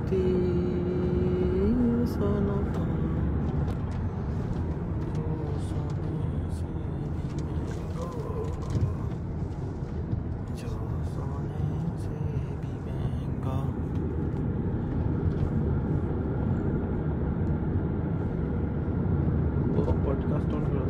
दोस्ती सोना podcast on कर दो।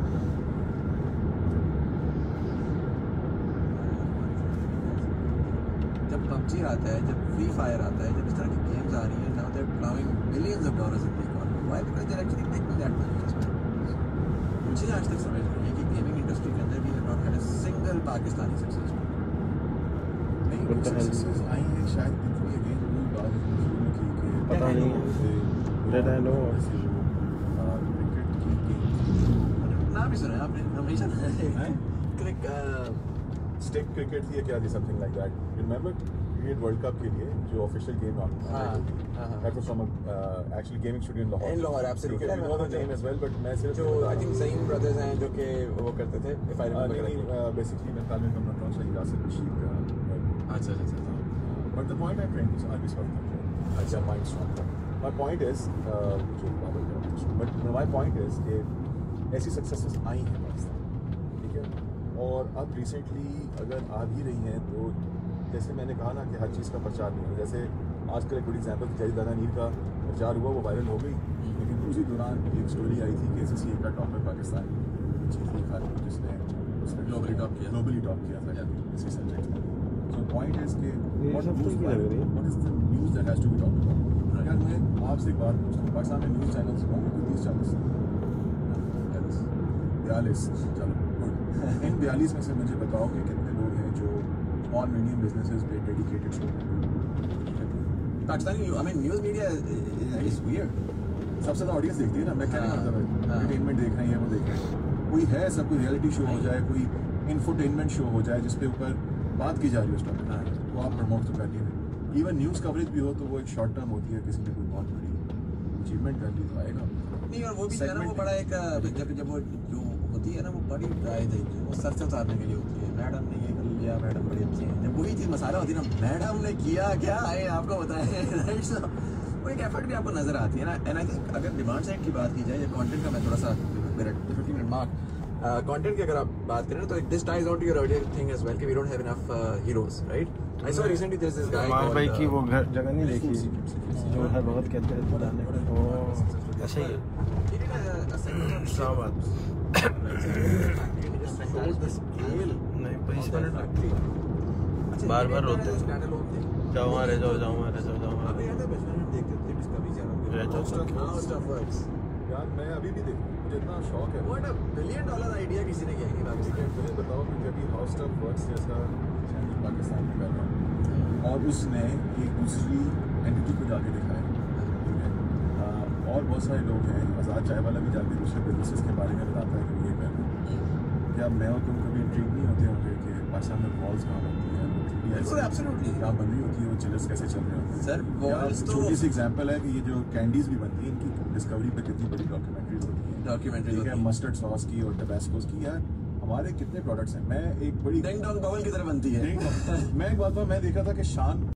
जब PUBG आता है, जब फ्री फायर आता है, जब इस तरह की गेम्स आ रही हैं, now they're plowing millions of dollars in the economy. Why? Because they're actually making that money as well. मुझे आज तक समझ नहीं है कि गेमिंग इंडस्ट्री के अंदर भी have not had a single Pakistani successful. नहीं, कुछ सक्सेस आई है शायद इतनी अगेन कोई बात शुरू की कि पता नहीं डेड आई नो क्रिकेट की गेम नाम भी सुना है आपने हमेशा स्टिक क्रिकेट थी क्या थी something like that. Remember cricket world cup के लिए जो ऑफिशियल गेम आपका that was from actually gaming studio in Lahore absolutely I know the name as well but मैं सिर्फ जो आई थिंक ज़हीन ब्रदर्स हैं जो कि वो करते थे इफ आई रिमेंबर बेसिकली मैं तालिम का मतलब सही यासिर बशीर का अच्छा but the point I trend is are be sorry अच्छा mind strong my point is but my point is कि ऐसी सक्सेसेस आई हैं पाकिस्तान ठीक है। और अब रिसेंटली अगर आ भी रही हैं तो जैसे मैंने कहा ना कि हर चीज़ का प्रचार नहीं है। जैसे आजकल एक गुड एग्जाम्पल जैद दाना नीर का प्रचार हुआ वो वायरल हो गई, लेकिन उसी दौरान एक स्टोरी आई थी कि SSC का टॉपर पाकिस्तान चीज़ लिखा जिसने उसने ग्लोबली टॉप किया था इसी सब्जेक्ट में। सो पॉइंट इज कि what is the news that has to be talked about. अगर मैं आपसे एक बात पूछता हूँ पाकिस्तान में न्यूज़ चैनल्स होंगे कोई 30 40 42 चलो गुड इन 42 में से मुझे बताओ कि कितने लोग हैं जो स्मॉल मीडियम बिजनेसेस पे डेडिकेटेड शो हैं। Pakistani I mean news media is weird. सबसे ज़्यादा ऑडियंस देखती है ना, मैं क्या मतलब एंटरटेनमेंट देख रहे हैं वो देख रहे हैं, कोई है सब कोई रियलिटी शो हो जाए, कोई इन्फोटेनमेंट शो हो जाए जिसपे ऊपर बात की जा रही है उस टॉपिक पर, वो आप प्रमोट तो करनी है। इवन न्यूज़ कवरेज भी हो तो वो एक शॉर्ट टर्म होती है, किसी ने कोई बहुत बड़ी अचीवमेंट कर ली तो आएगा नहीं। और वो भी है ना वो बड़ा एक जब वो जो होती है ना वो बड़ी ड्राई थी, वो सर से उतारने के लिए होती है। मैडम ने ये कर लिया, मैडम बड़ी अच्छी है, जब वही चीज़ मसाला होती है ना मैडम ने किया क्या आए आपको बताएं राइट। सो वो एक एफर्ट भी आपको नजर आती है ना। एंड आई थिंक अगर डिमांड साइड की बात की जाए या कंटेंट का, मैं थोड़ा सा 50 मिनट मार्क कंटेंट की अगर आप बात करें तो this ties out your earlier thing as well कि we don't have enough heroes right. I saw recently there is this guy भाई की वो जगह नहीं देखी जो है बहुत कहते हैं पुराने वो ऐसे ही शाबाश नहीं 25 मिनट लगती है बार बार रोते हैं जाओ वहाँ रह जाओ यार मैं अभी भी देखूँ मुझे इतना शौक है। What a billion dollar idea किसी ने किया मुझे बताओ कि कभी हाउस ऑफ वर्क्स जैसा चैनल पाकिस्तान में कर रहा हूँ और उसने एक दूसरी एंटिटी को जाके दिखाया ठीक है। और बहुत सारे लोग हैं, आज़ाद चाय वाला भी जाके दूसरे बिजनेसेस के बारे में बताता है कि ये कर रहे हैं। क्या मैं और तुम कभी इंट्रीग नहीं होते होंगे कि पाकिस्तान में वॉल्स कहाँ बनती है, एब्सोल्युटली कहाँ बन रही होती है, वो चिलर्स कैसे चल रहे होते हैं सर। छोटी सी एग्जांपल है कि ये जो कैंडीज भी बनती है इनकी डिस्कवरी पे कितनी बड़ी डॉक्यूमेंट्रीज होती है मस्टर्ड सॉस की और टबैस्कोस की। यार हमारे कितने प्रोडक्ट्स हैं। मैं एक बड़ी डिंग डोंग बबल की तरह बनती है। मैं एक बात मैं देख रहा था कि शान